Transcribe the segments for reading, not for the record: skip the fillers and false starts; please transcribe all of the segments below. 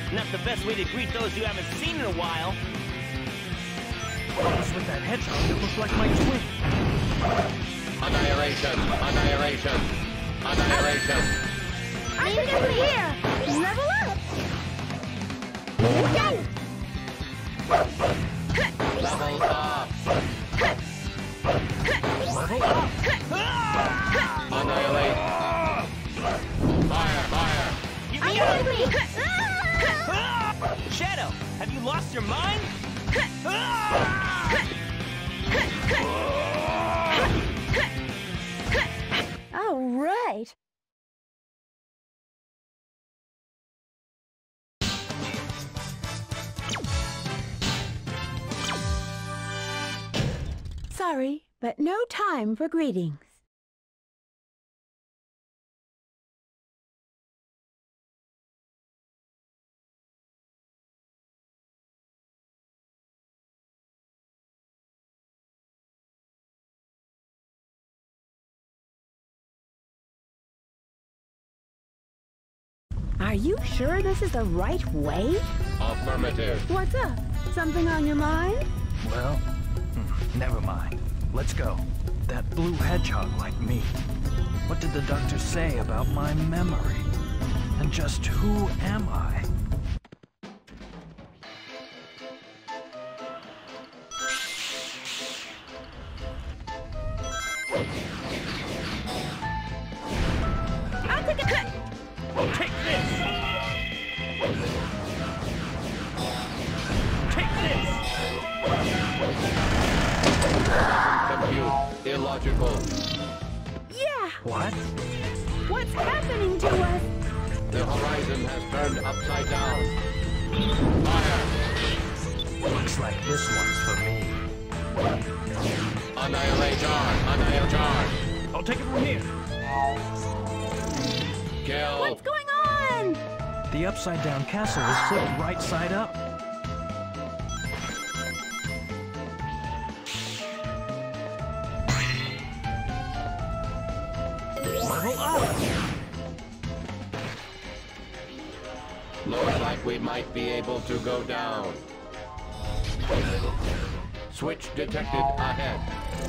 Not the best way to greet those you haven't seen in a while. What's with that hedgehog that looks like my twin? Annihilation! Annihilation! Annihilation! I think over here! Level up! Okay! Level up! Level up! Annihilate! Fire! Fire! Give me up! Shadow, have you lost your mind? All right. Sorry, but no time for greetings. Are you sure this is the right way? Affirmative. What's up? Something on your mind? Well, never mind. Let's go. That blue hedgehog like me. What did the doctor say about my memory? And just who am I? I'll take a cut! Take this! Take this! Compute. Illogical. Yeah! What? What's happening to us? The horizon has turned upside down. Fire! Looks like this one's for me. Annihilate charge! Annihilate charge! I'll take it from here. Kill! What's going on? The upside-down castle is flipped right side up. Level up! Looks like we might be able to go down. Switch detected ahead.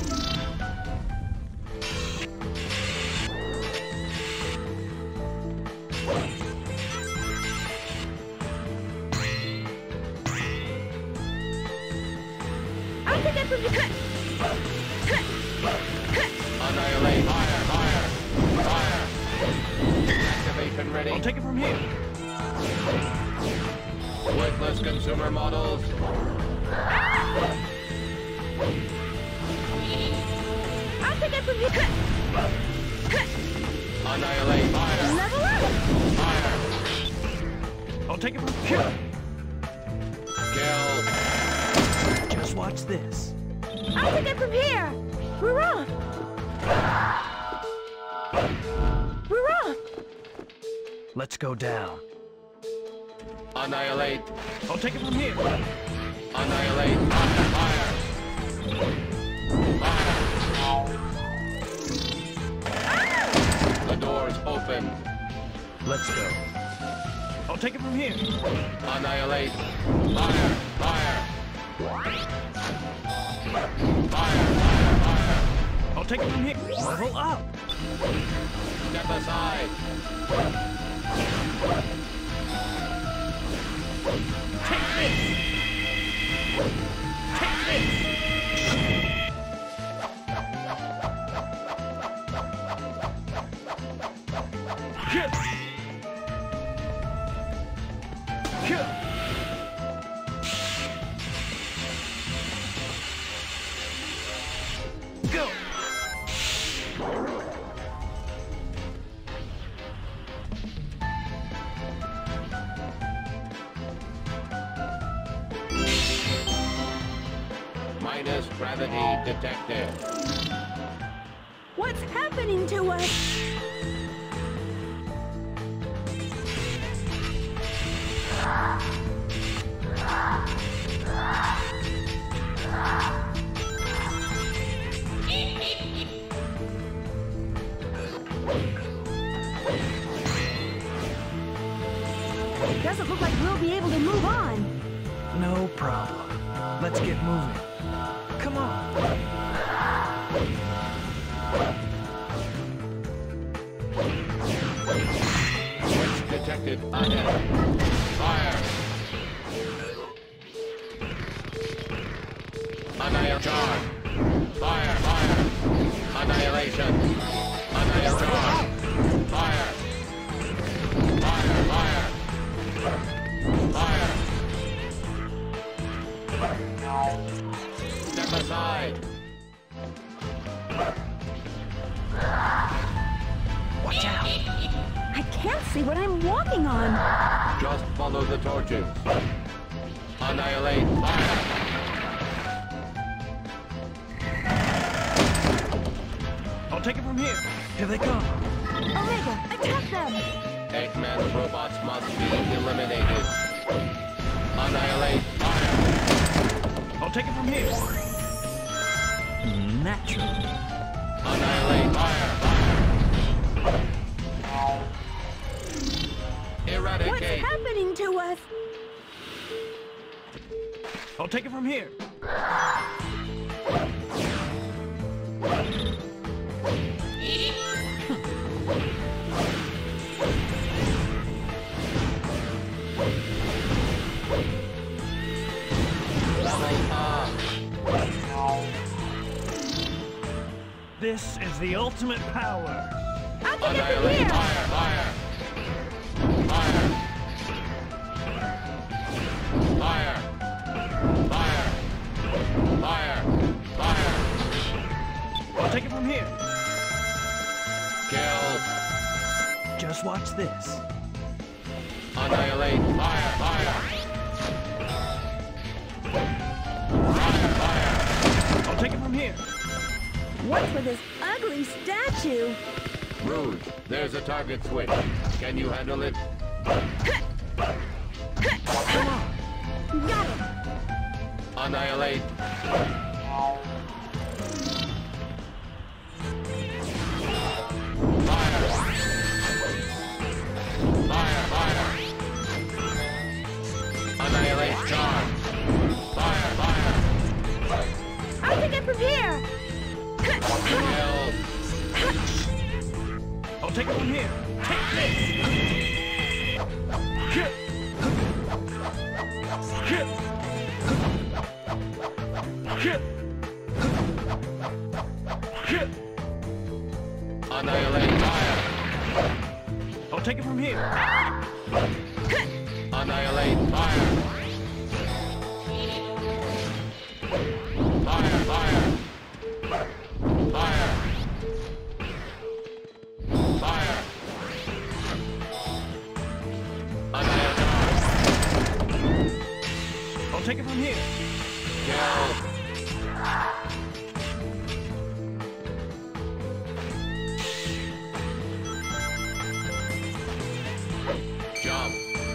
I'll take it from you. Annihilate! Fire! Fire! Fire! Activation ready. I'll take it from here. Worthless consumer models. I'll take it from you. Annihilate! Fire! Level up! Fire! I'll take it from here. Kill! Just watch this. I'll take it from here. We're off. We're off. Let's go down. Annihilate! I'll take it from here. Annihilate! Fire! Fire! Fire! The door's open. Let's go. I'll take it from here. Annihilate! Fire! Fire! Fire! Fire! Fire! I'll take it from here. Level up. Step aside! Take this! Take this! Here. Here. Go. Minus gravity detected. What's happening to us? Doesn't look like we'll be able to move on. No problem. Let's get moving. Come on. Switch detected ahead. Fire! Annihilation! Fire! Fire! Annihilation! Annihilation! Fire! Fire! Fire! Fire! Step aside! Watch out. I can't see what I'm walking on. Just follow the torches. Annihilate! Fire! I'll take it from here. Here they come. Omega, attack them! Eggman's robots must be eliminated. Annihilate! Fire! I'll take it from here. Naturally. Annihilate! Fire! Fire! What's Eradicate! happening to us? I'll take it from here. This is the ultimate power. I can get from Annihilate! here! Fire! Fire! Fire! Fire! Fire! Fire! Fire! I'll take it from here. Kill! Just watch this. Annihilate! Fire! Fire! Fire! Fire! I'll take it from here. What's with this ugly statue? Rouge, there's a target switch. Can you handle it? Got it! Annihilate! Fire! Fire! Fire! Annihilate! Charge! Fire! Fire! I'll take it from here! Kill! I'll take it from here. Take this. Hit. Hit. Hit. Hit. Annihilate! Fire! I'll take it from here. Annihilate! Fire! Fire! Fire! Fire! Fire! Annihilate! I'll take it from here. Kill! Jump!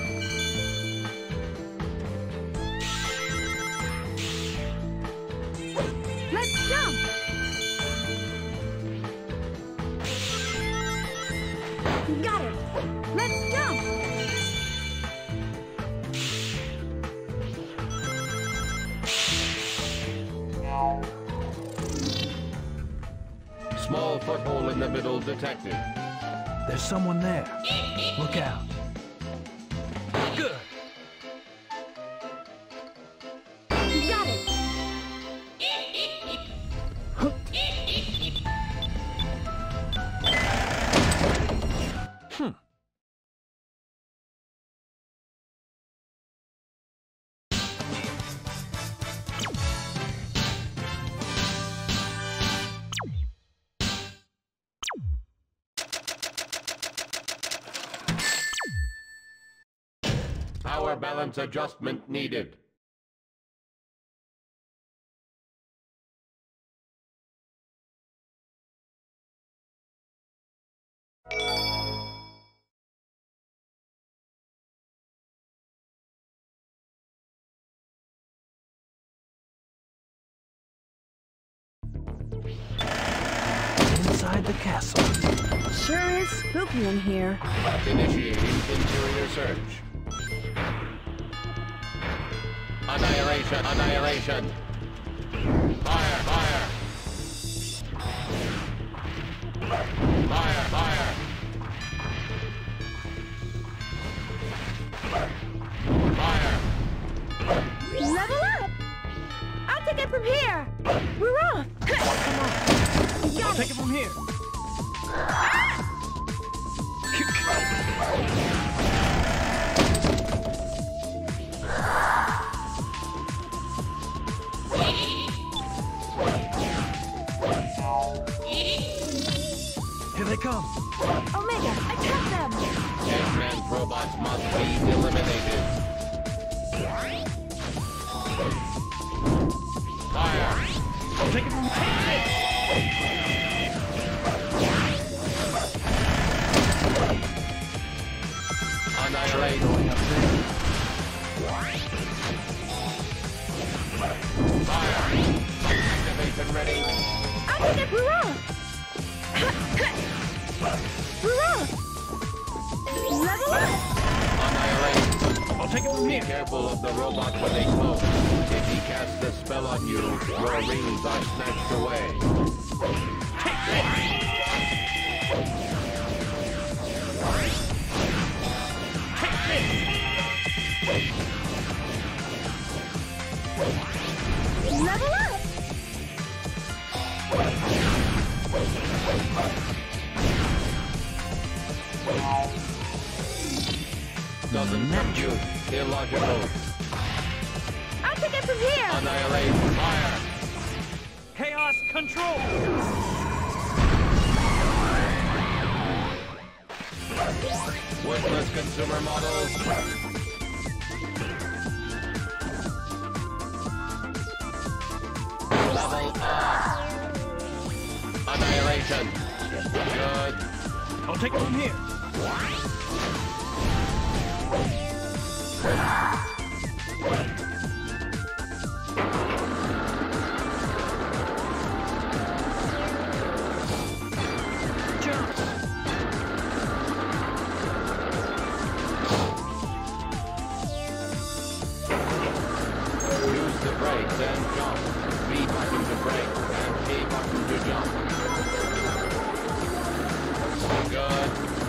Let's jump! Got it! Let's jump! Small foothold in the middle detected. There's someone there. Look out. Good. Got it! Power balance adjustment needed. Inside the castle. Sure is spooky in here. Initiating interior search. Annihilation! Annihilation! Fire! Fire! Fire! Fire! Fire! Level up! I'll take it from here! We're off! I'll take it from here. Here they come. Omega, attack them! X-Men robots must be eliminated. Fire! I'll take it from here. Annihilate! Going up there. Fire! Activation ready. I'll take it! We're off! We're off! Level up! Annihilate! I'll take it from Be here. careful of the robot when they smoke. If he casts a spell on you, your rings are snatched away. Level up! Doesn't compute. Illogical. I'll take it from here! Annihilate. Fire. Chaos control! Worthless consumer models. Level up. Annihilation. Good. I'll take it from here. Jump. Use the brakes and jump. B button to brake and A button to jump. Good.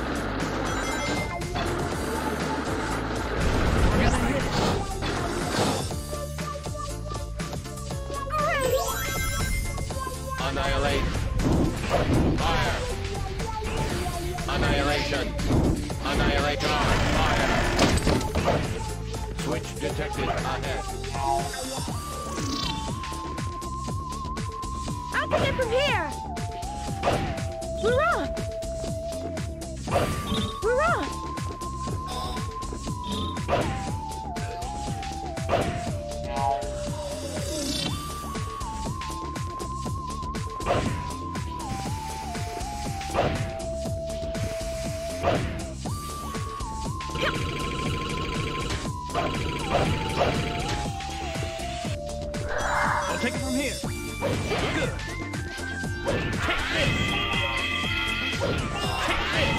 We're gonna hit it. Annihilate. Fire. Annihilation. Annihilator. Fire. Switch detected ahead. I'll take it from here! We're off! We're off! I'll take it from here. Good. Take this. Take this.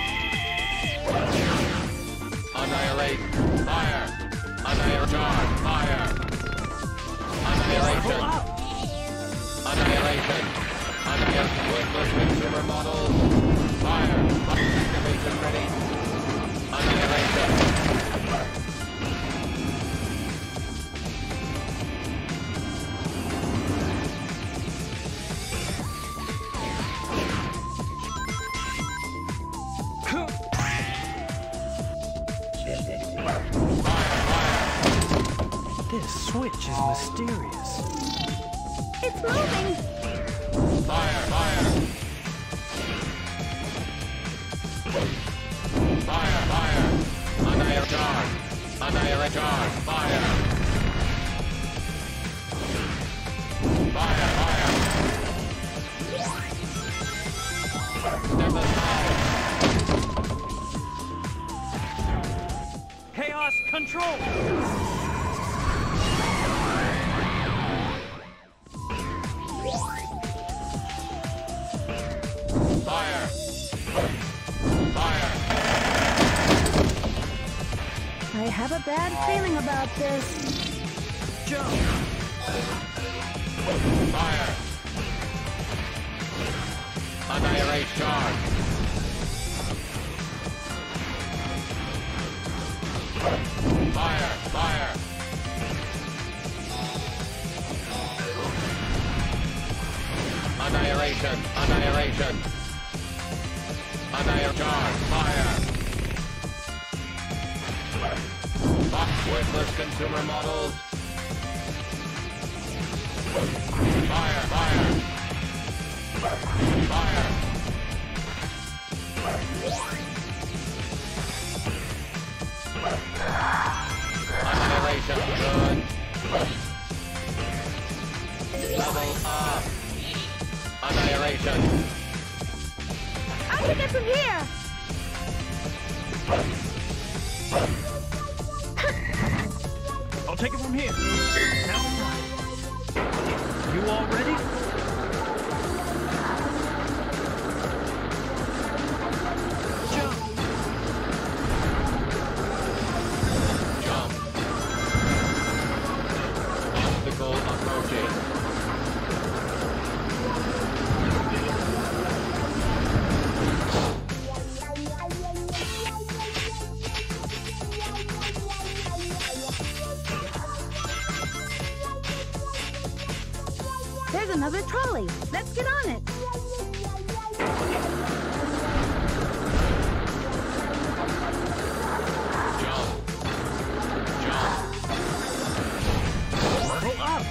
Annihilate. Fire. Annihilation. Fire. Annihilation. Annihilation. Annihilation. Worthless consumer models. Fire. Activation ready. Annihilation. This switch is mysterious. It's moving! Fire. Fire. Fire. Fire. Annihilation. Annihilation. Fire. Fire. Fire. Step aside. Chaos control! Fire. Fire. I have a bad feeling about this. Jump! Fire! Annihilate charge! Fire! Fire! Annihilation! Annihilation! Annihilate charge! Fire! Worthless consumer models! Fire! Fire! Fire! Annihilation! Good! Level up! Annihilation! I'll take it from here! I'll take it from here. Now it's time. You all ready? Jump! Jump! Obstacle approaching. There's another trolley. Let's get on it. Jump! Jump! Level up!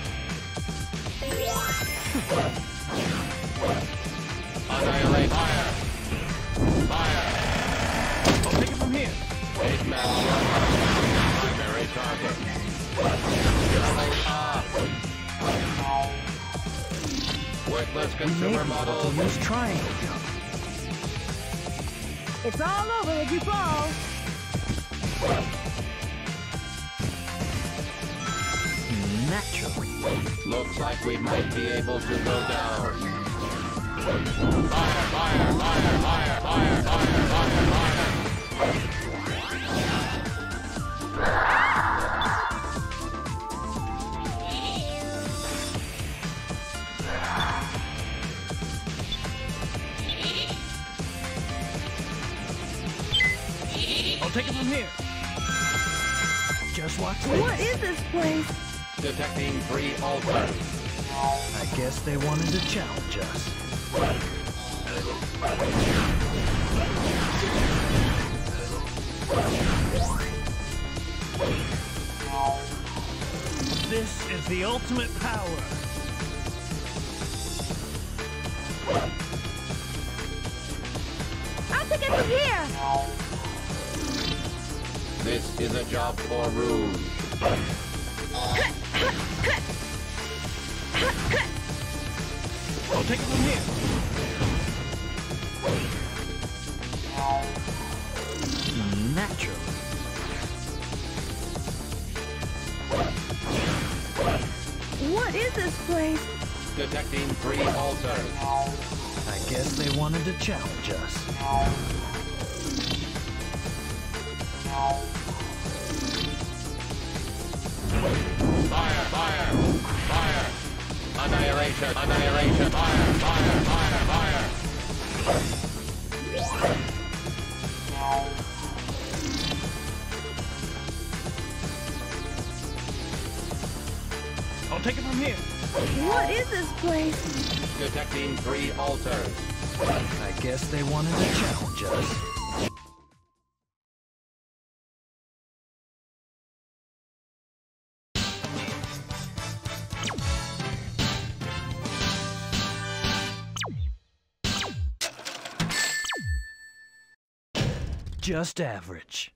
Annihilate! Fire! Fire! I'll take it from here. Big man primary target. Level up! Worthless We may consumer be able models. to use triangle jump. It's all over if you fall. Naturally. Looks like we might be able to go down. Fire! Fire! Fire! Fire! Fire! Fire! Fire! Fire! I'll take it from here. Just watch this. What is this place? Detecting 3 altars. I guess they wanted to challenge us. This is the ultimate power. I'll take it from here. This is a job for Rouge. I'll take it from here. Naturally. What is this place? Detecting 3 altars. I guess they wanted to challenge us. Fire! Fire! Fire! Annihilation! Annihilation! Fire! Fire! Fire! Fire! I'll take it from here. What is this place? Detecting 3 altars. I guess they wanted to challenge us. Just average.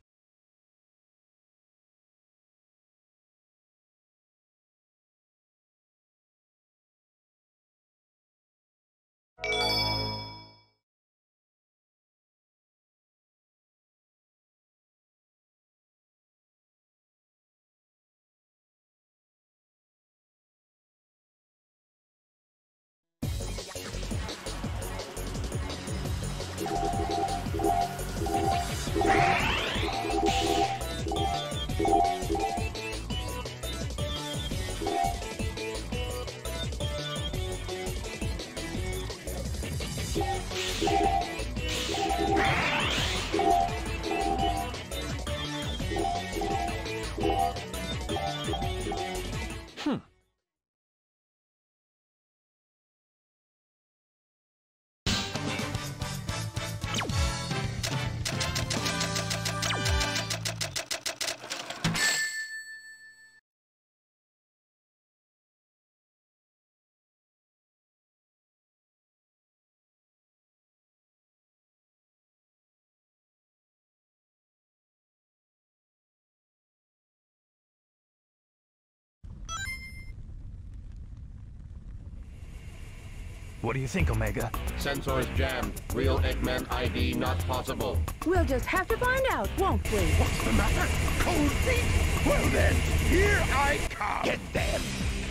What do you think, Omega? Sensors jammed. Real Eggman ID not possible. We'll just have to find out, won't we? What's the matter? Cold feet? Well then, here I come. Get them.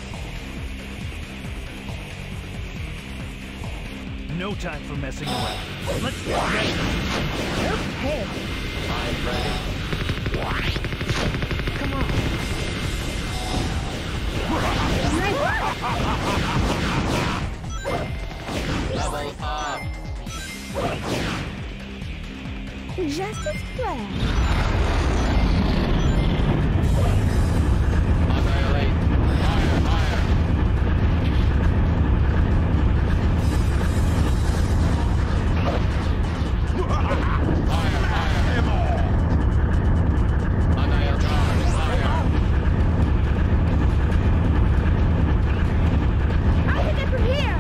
No time for messing around. Let's get ready. Okay. I'm ready. Come on. Level up. Just as planned. Annihilate. Fire, fire. Fire, fire. Annihilate. Fire. I'll take it from here.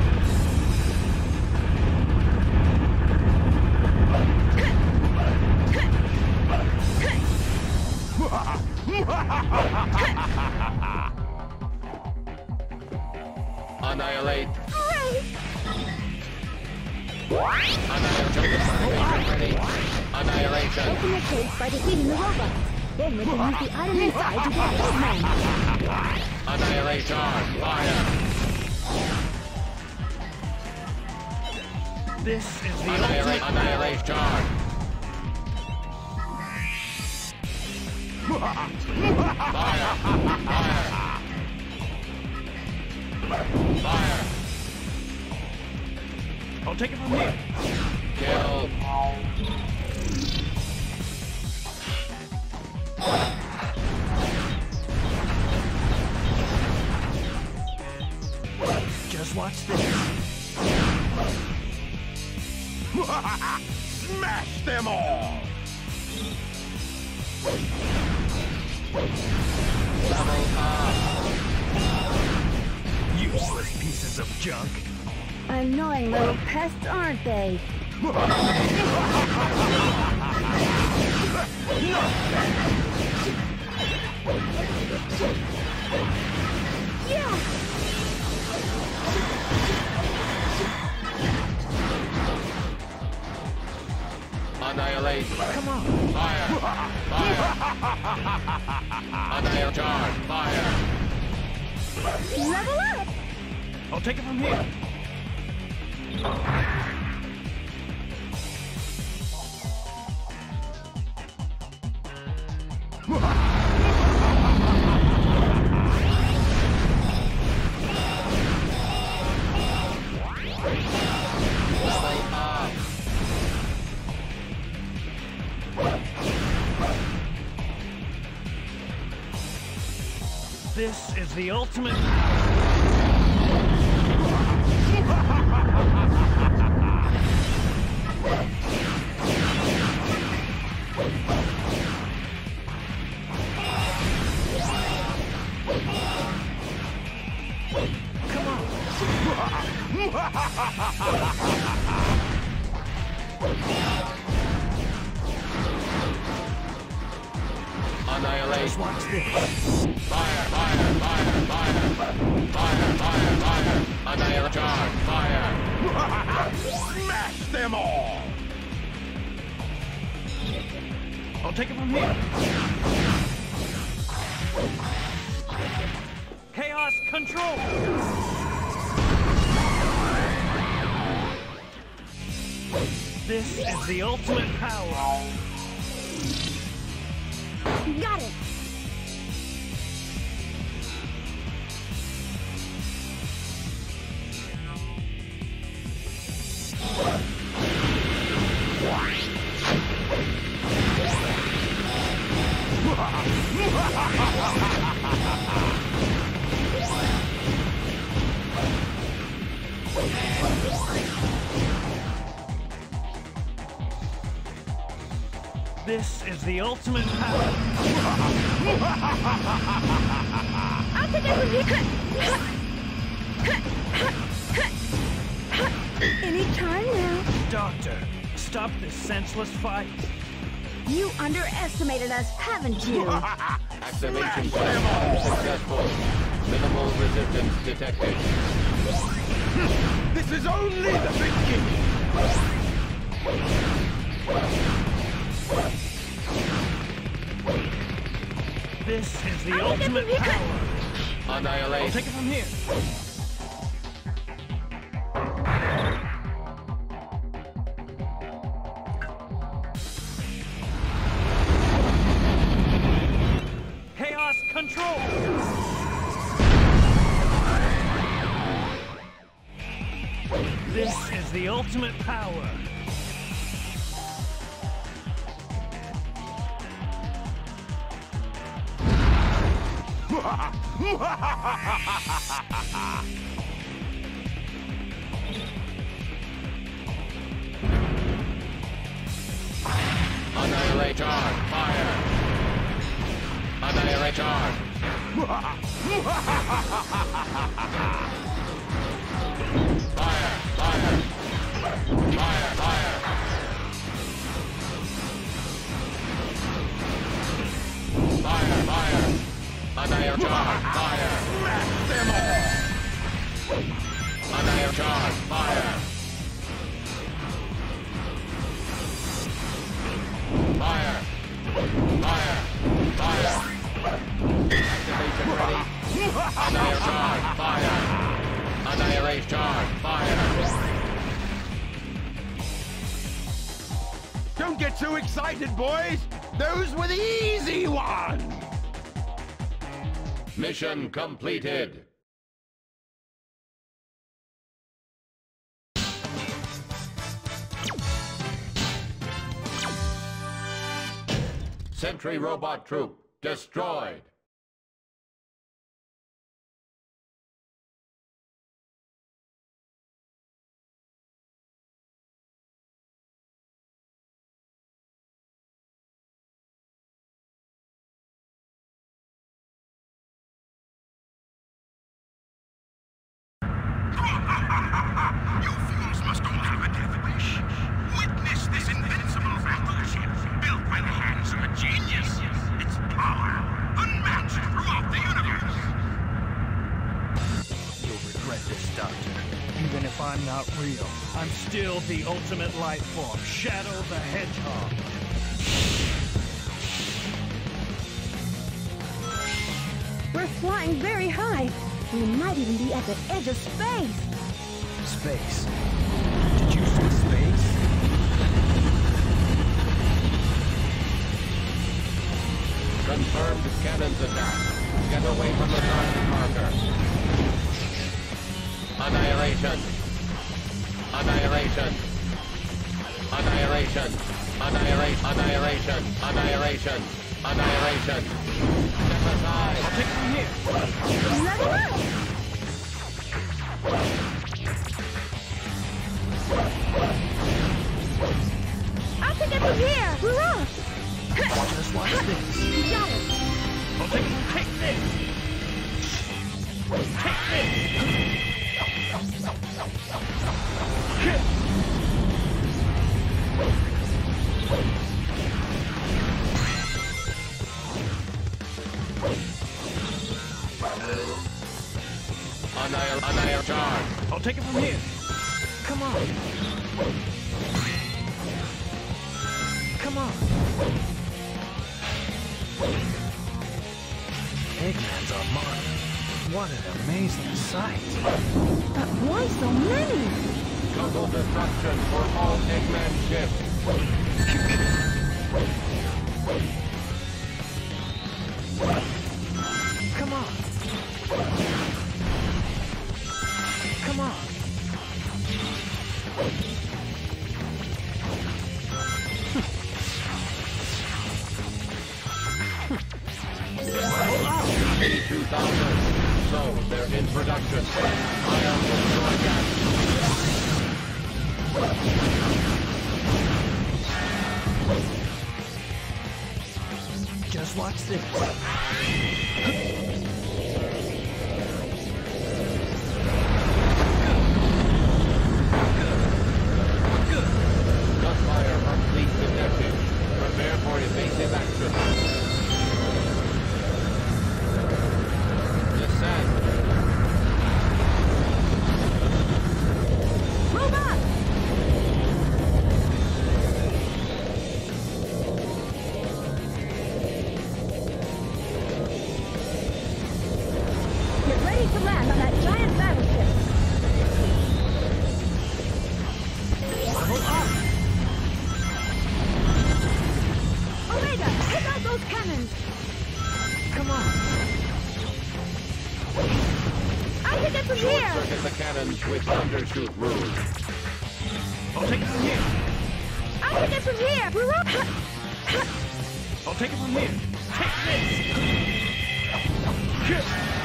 Annihilate. Great. Annihilation. Annihilation. Open the case by defeating the robot. Then we can use the item inside to get Eggman. Annihilation. Fire. This is the Annihilate. ultimate... Annihilation. Fire. Fire. Fire. I'll take it from here. Kill. Just watch this. Smash them all. Level up. Useless pieces of junk. Annoying little pests, aren't they? Yeah! Annihilate. Come on. Fire. Fire. Annihilate. Charge. Fire. Level up! I'll take it from here. Level up. This is the ultimate... Come on. Annihilate. Just watch this. Fire. Fire. Fire. Fire. Fire. Fire. Fire. Annihilate. Charge. Fire. Smash them all. I'll take it from here. Chaos control! This is the ultimate power. Got it! This is the ultimate power. I'll take it from here! Any time now. Doctor, stop this senseless fight. You underestimated us, haven't you? Activation plan successful. Minimal resistance detected. This is only the beginning! This is the I'll take it ultimate from here. power. I'll Annihilate. take it from here. Chaos control. This is the ultimate power. Annihilator, fire! Annihilator! Fire, fire! Fire, fire! Fire, fire! Annihilator, fire! Blast them all! Annihilator, fire! Fire! Fire! Fire! Activation ready. Annihilator, fire! Annihilator, fire! Don't get too excited, boys! Those were the easy ones! Mission completed. Sentry robot troop destroyed. You fools must all have a death wish. Witness this invincible battleship built by the hands of a genius. Its power unmatched throughout the universe. You'll regret this, Doctor. Even if I'm not real. I'm still the ultimate life form, Shadow the Hedgehog. We're flying very high. We might even be at the edge of space. Space. Did you say space? Confirmed cannons attack. Get away from the target marker. Annihilation. Annihilation. Annihilation. Annihilation. Annihilation. Annihilation. Annihilation. Step aside. I'll take it from here. Level up! I'll take it from here. We're off. Just watch this. Got it. I'll take this. Take this. Annihilator. I'll take it from here. Come on. Come on. Eggman's are marked. What an amazing sight. But why so many? Total destruction for all Eggman ships. Come on. Come on. T-2000. So, they're in production. Ion destroy gas. Just watch this. Gunfire on fleet detected. Prepare for evasive action. Descend. need to land on that giant battleship. Level up! Omega, take out those cannons! Come on! I'll take it from Short here! circuit the cannons with undershoot rules. I'll take it from here! I'll take it from here! We're up! I'll take it from here! Take this!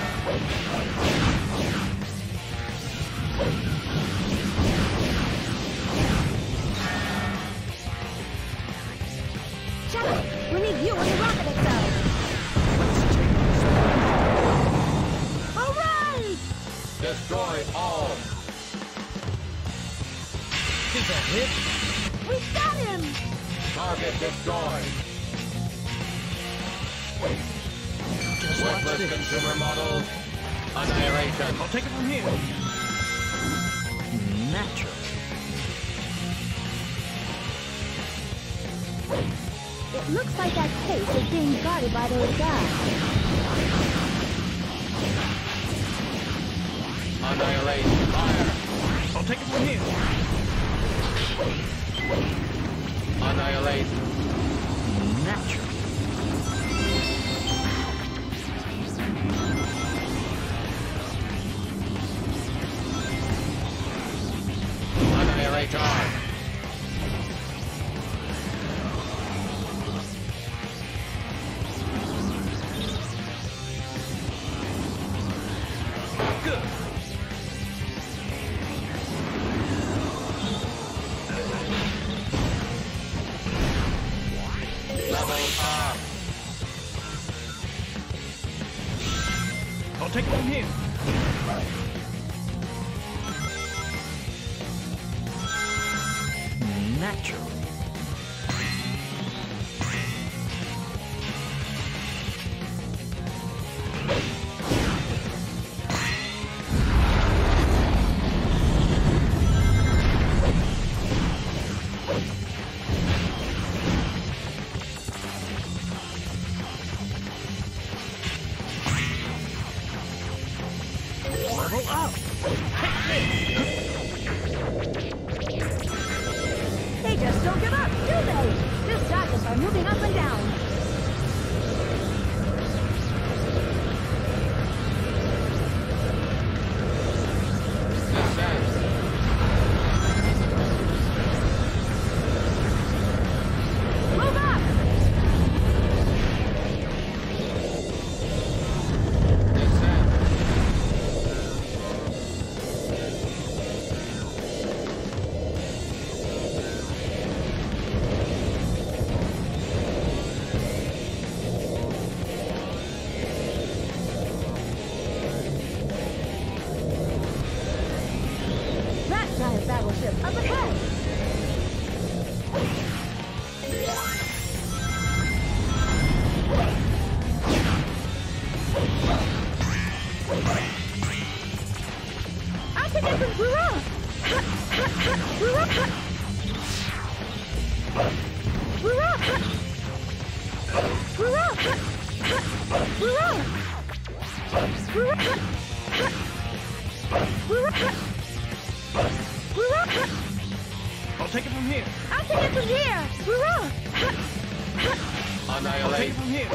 Shadow, we need you on the rocket itself! All right! Destroy all. Is that it? We've got him! Target destroyed. Just watch Worthless this. consumer models. Annihilation. I'll take it from here! Natural. It looks like that case is being guarded by those guys. Annihilate. Fire. I'll take it from here! Annihilate. Natural. Annihilator. Good! Level up. I'll take it from here! Natural. Level up! They just don't give up, do they? These rockets are moving up and down. Descent. Move up! Descent. That giant battleship up ahead! I think it's we're up! We're up! We're up! We're up! We're up! We're up! We're up! We're up! I'll take it from here! I'll take it from here! We're up! I'll take Annihilate. it from here!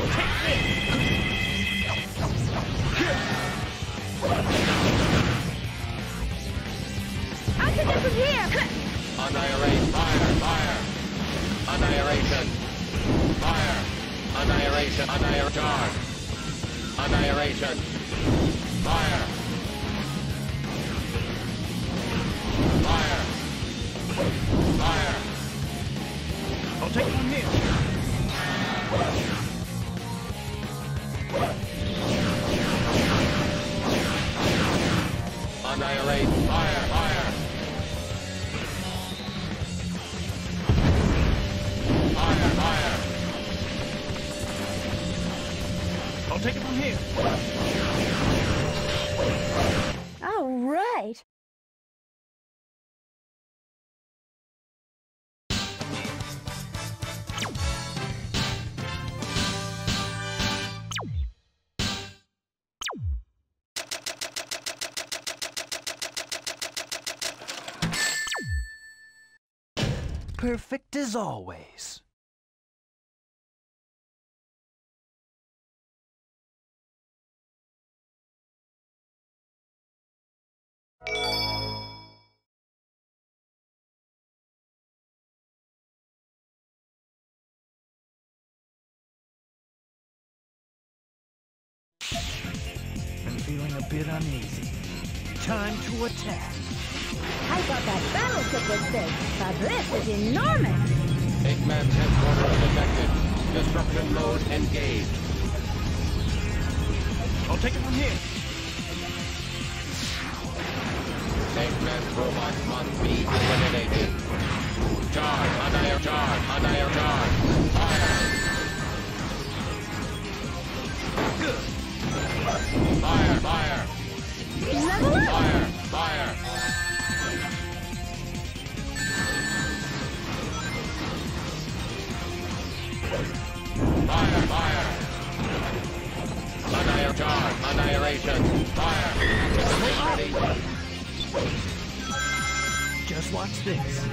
I'll take it from here! Annihilate. Fire. Fire. Annihilation. Fire. Annihilation. Annihilation. Annihilation. Fire. Fire. Fire. I'll take it from here! Annihilate. Fire. Fire. Fire. Fire. I'll take it from here! All right! perfect as always. Been feeling a bit uneasy. Time to attack. I thought that battleship was big, but this is enormous. Eggman's headquarters detected. Disruption mode engaged. I'll take it from here. Eggman's robots must be eliminated. Charge! Annihilate! Charge! Annihilate! Charge! Fire! Good. Fire! Fire! Level up! Fire! Fire! Fire! Fire! Annihilate! Charge! Annihilation! Fire! Ready? Just watch this.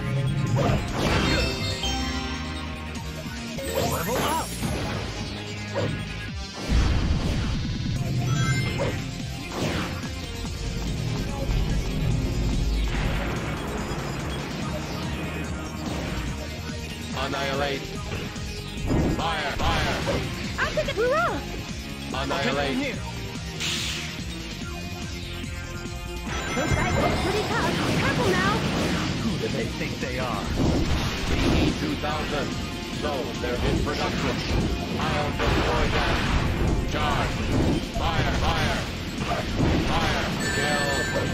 Level up. Annihilate! Fire! Fire! I'll take it. We're off. I'll take it from Annihilate! here. Those guys look pretty tough. Careful now. Who do they think they are? BE-2000. So, they're in production. I'll destroy them. Charge! Fire! Fire! Fire! Kill!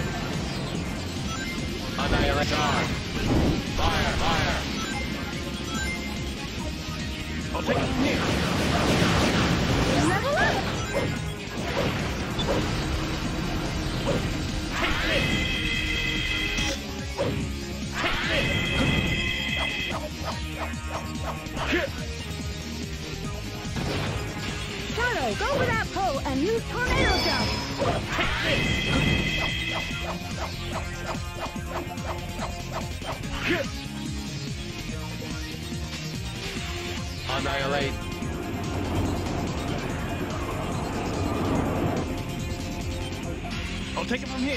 Annihilate! Charge! Fire! Fire! I'll take it from here. Level up. Shadow, go over that pole and use tornado jump. Annihilate! I'll take it from here.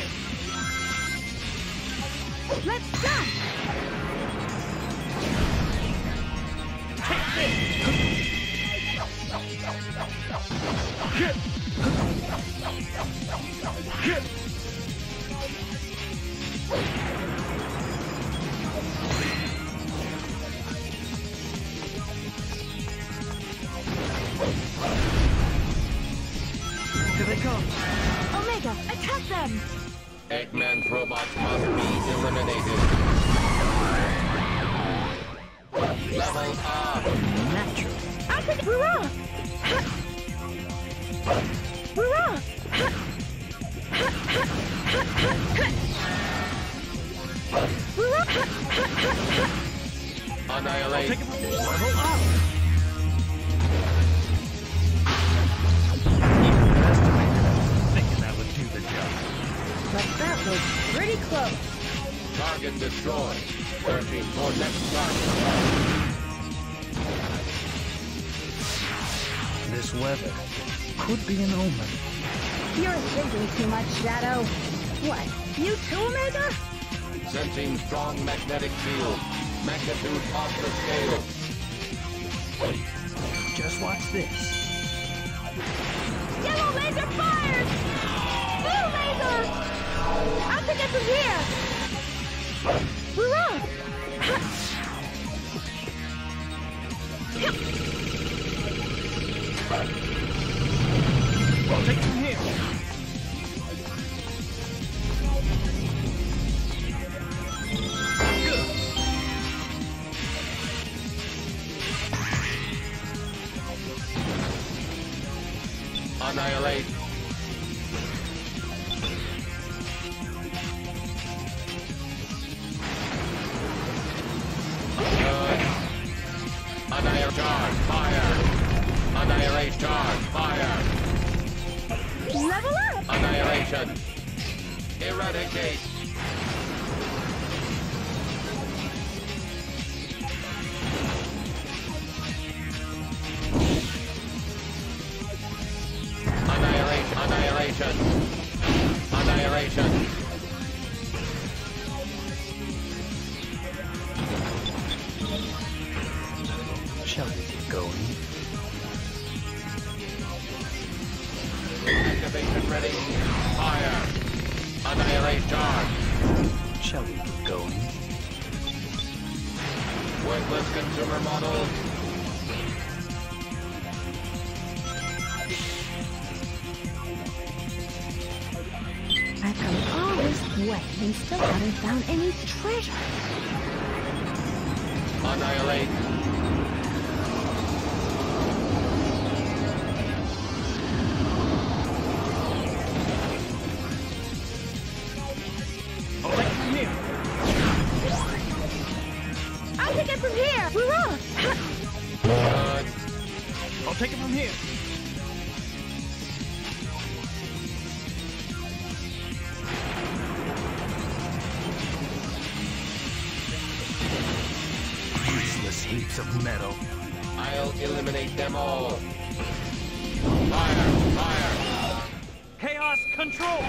Let's jump. Here they come. Omega, attack them. Eggman's robots must be eliminated. Level up! Natural. I'll take it. We're off. We're off. We're off. Annihilate! Take it from here. Level up. Thinking that would do the job. But that was pretty close. Target destroyed. Searching for next target. This weather could be an omen. You're thinking too much, Shadow. What? You too, Omega? Sensing strong magnetic field. Magnitude off the scale. Just watch this. Yellow laser fires! Blue laser! I'll take it from here! We're off! I'll take it from here. Good. Annihilate! Good. Annihilate! Charge! Fire! Annihilate! Charge! Fire! Level up! Annihilation! Eradicate! formation. Shall we get going? Activation ready. Fire. Annihilate charge. Shall we get going? Worthless consumer model. I've come all this way and still haven't found any treasure. Annihilate. I'll take it from here. I'll take it from here! Hurrah! Good. I'll take it from here. Useless heaps of metal. I'll eliminate them all. Fire. Fire. Chaos control.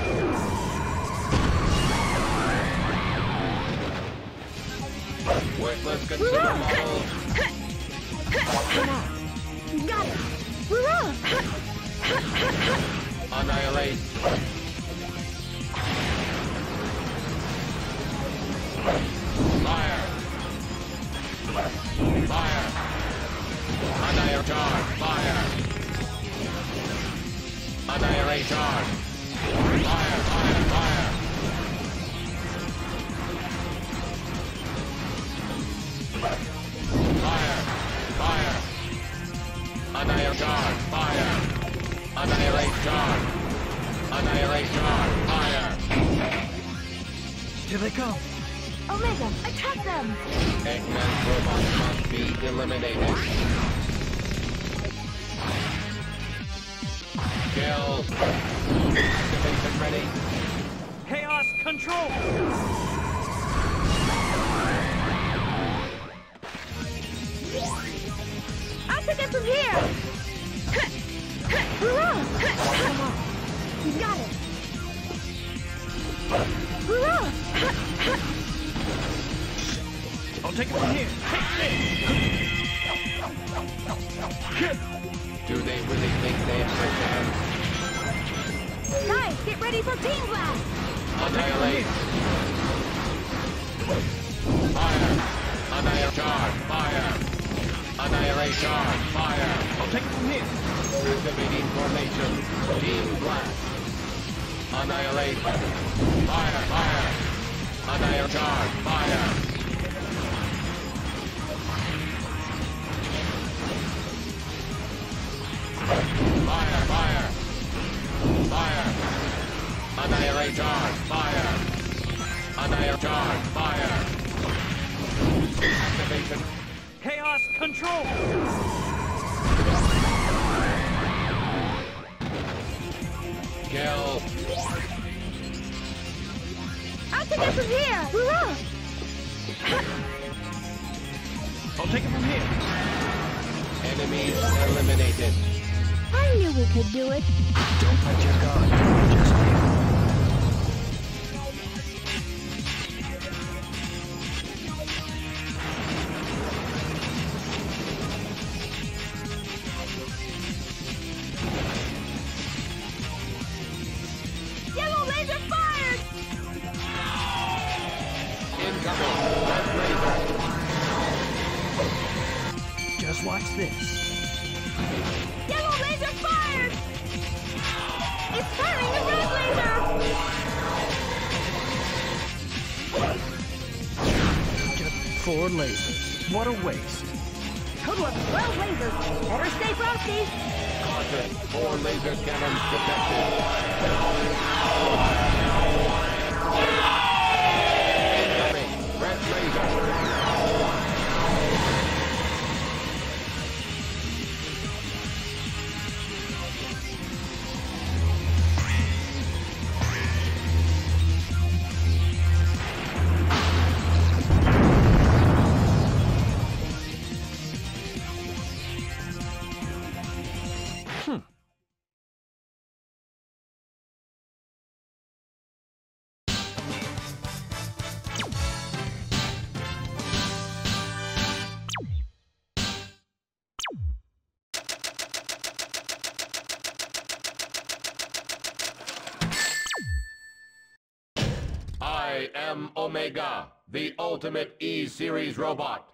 Worthless consumer model. Come on. Got it! Hurrah! Annihilate. Fire. Fire. Annihilate charge. Fire. Annihilate charge. Fire. Fire. Fire. Fire. Fire. Annihilate charge. Fire. Annihilate charge. Annihilate charge. Fire. Here they come. Omega, attack them! Eggman's robots must be eliminated. Kill. Activation ready. Chaos control. I'll take it from here! Hurrah! Come on. You got it! Hurrah! I'll take it from here. Take this. Do they really think they understand? Guys, get ready for Team Blast! Annihilate. Fire. Annihilate charge. Fire. Annihilate charge. Fire. I'll take it from here. Activating formation. Team Blast. Annihilate. Fire. Fire. Annihilate charge. Fire. Fire. Fire. Fire. Annihilate charge. Fire. Annihilate charge. Fire. Activation. Chaos control. Kill. I'll take it from here! Hurrah! I'll take it from here. Enemies eliminated. I knew we could do it. Don't let your guard down just yet. Yellow laser fired! Incoming. Red laser. Just watch this. Yellow laser fired! It's firing a red laser! Just 4 lasers. What a waste. Total of 12 lasers. Better stay frosty. Caution. 4 laser cannons detected. M Omega, the ultimate E-Series robot.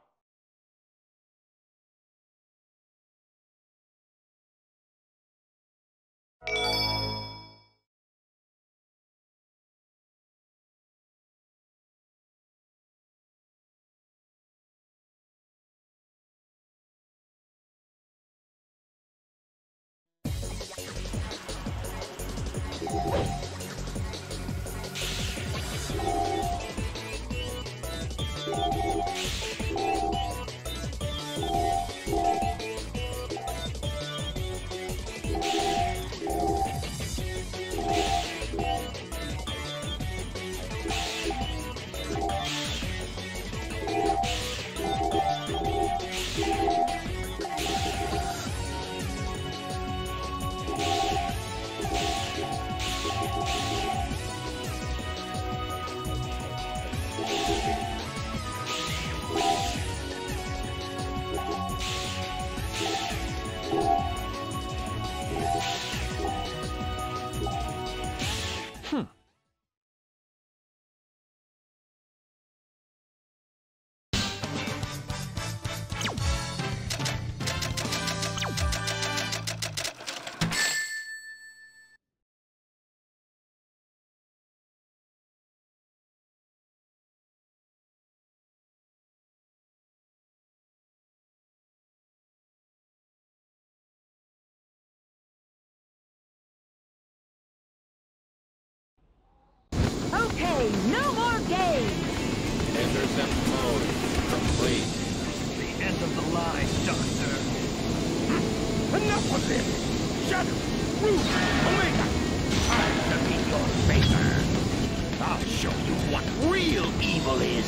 Okay, no more games! Intercept mode complete. The end of the line, Doctor. Enough of this! Shadow! Root! Omega! Time to meet your maker! I'll show you what real evil is!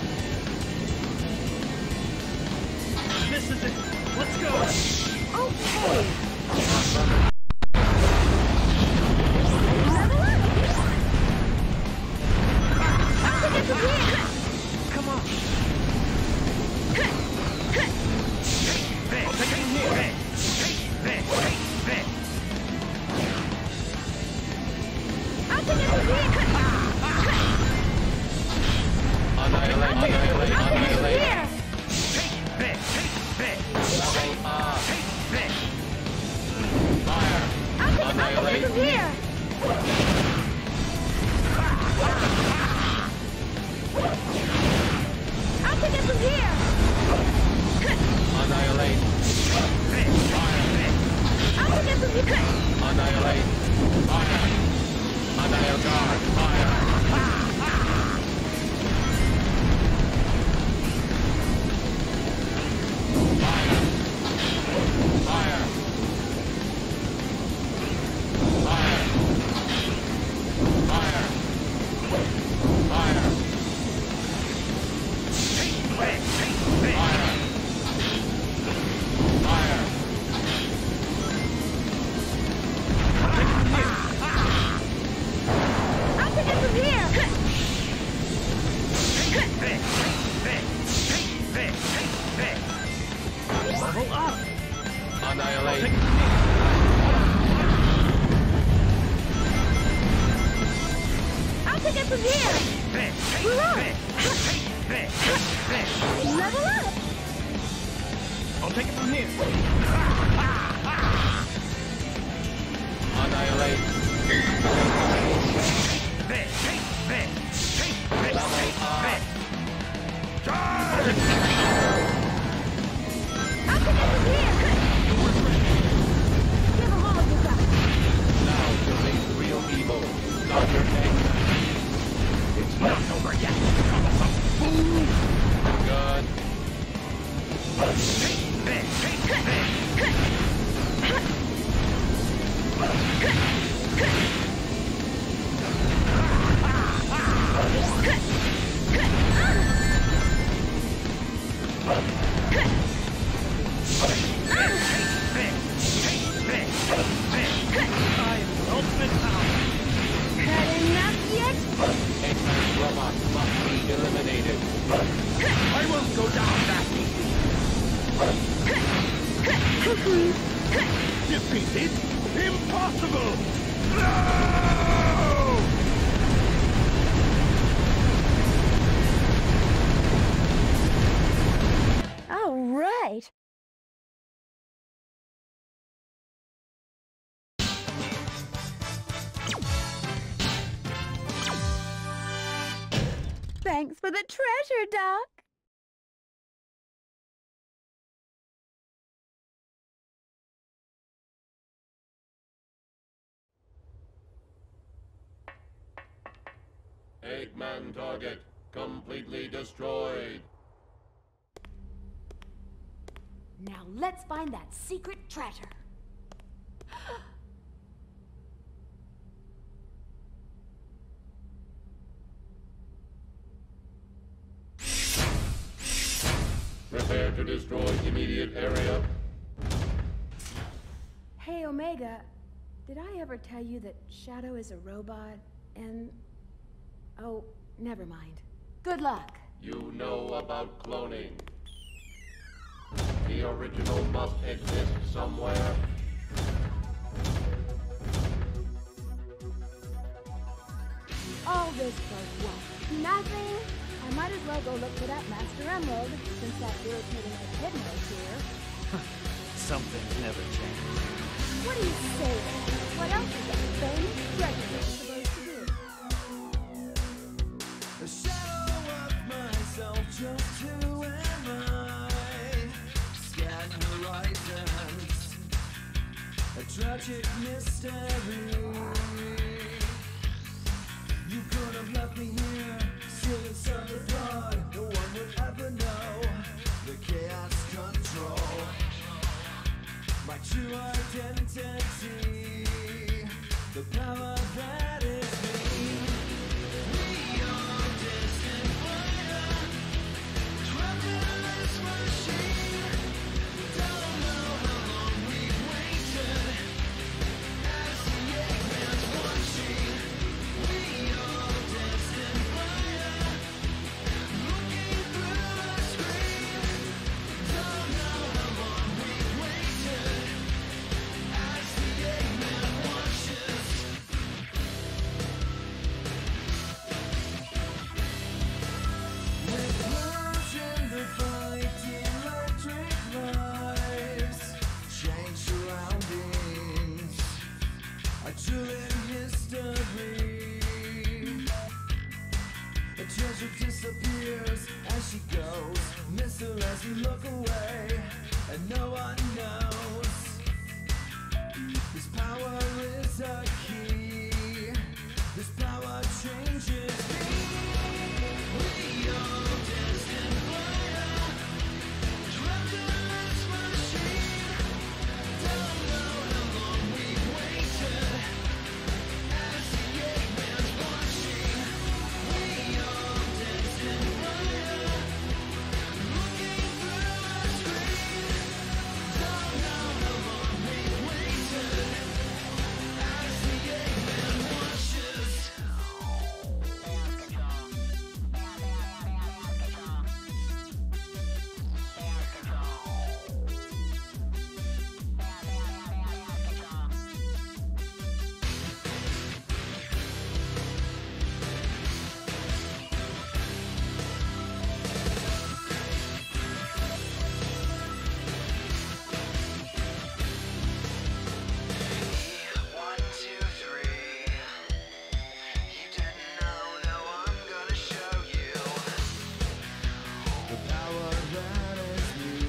This is it. Let's go. Okay! Come on. I'll take it from here. I'll take it from here! Annihilate, annihilate, annihilate. Here! Fire. I'll take it Annihilate. from here! I'll take it from here! Annihilate. Fire. I'll take it from here! Annihilate. Fire. Annihilate. Fire. Fire. Fire. Fire. Fire. I'll take it from here! Level up. Annihilate. I'll take it from here! We're on! Level up! I'll take it from here. Annihilate. I'll take it from here! Give him all of your stuff! Now to face real evil. Dr. Egg. It's not over yet, troublesome fool! Good. Ultimate power. Had enough yet? X-Men robots must be eliminated. I won't go down that easy! Defeated? Impossible! No! Thanks for the treasure, Doc. Eggman target completely destroyed. Now let's find that secret treasure. Prepare to destroy immediate area. Hey, Omega, did I ever tell you that Shadow is a robot and... Oh, never mind. Good luck. You know about cloning. The original must exist somewhere. All this for what? Nothing. I might as well go look for that Master Emerald, since that irritating echidna's here. Something's never changed. What do you say? What else is that famous treasure supposed to do? A shadow of myself, just who am I? Scan horizons, a tragic mystery. You could have left me here, still inside the blood. No one would ever know the chaos control. My true identity, the power that is me. We are destined fire, trapped in this machine. Don't know how long we've waited, as the Eggman's watching. We are destined fire, looking through a screen. Don't know how long we've waited, as the Eggman watches. With words in the fight, electric lives change surroundings. A trillion history. A treasure disappears as she goes. Miss her as you look away, and no one knows. This power is a key. This power changes me. We are destined fire, trapped in this machine. Don't know how long we've waited, as the Eggman's watching. We are destined fire, looking through a screen. Don't know how long we've waited, as the Eggman watches. One, two, three. You didn't know, now I'm gonna show you the power that is me.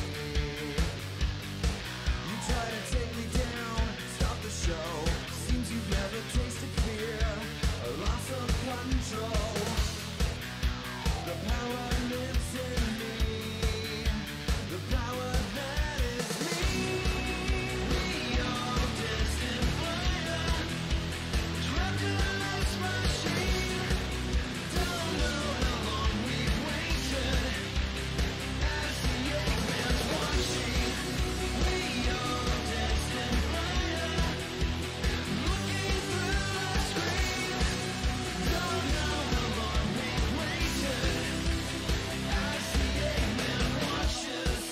You try to take me down, stop the show. Seems you've never tasted fear, a loss of control. The power lives in me, the power that is me. We are destined fire, trapped in this machine. Don't know how long we've waited, as the Eggman's watching. We are destined fire, looking through a screen. Don't know how long we've waited, as the Eggman watches.